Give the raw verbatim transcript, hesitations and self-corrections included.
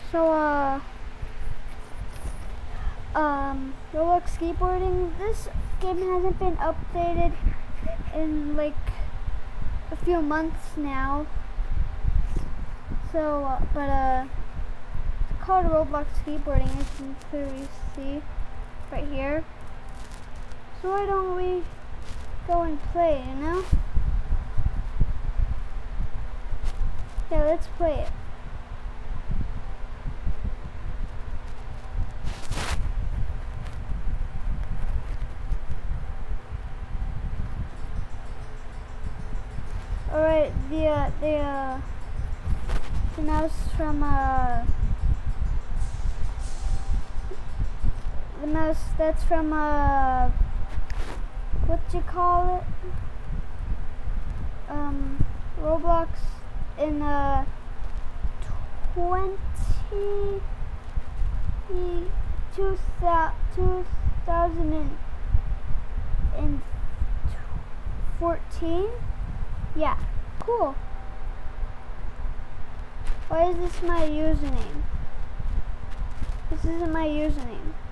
So, uh, um, Roblox skateboarding, this game hasn't been updated in like a few months now. So, uh, but, uh, it's called Roblox skateboarding, as you can clearly see right here. So why don't we go and play, you know? Yeah, let's play it. Alright, the, uh, the, uh, the mouse from, uh, the mouse that's from, uh, what you call it? Um, Roblox in, uh, twenty, two thousand fourteen? Yeah, cool. Why is this my username? This isn't my username.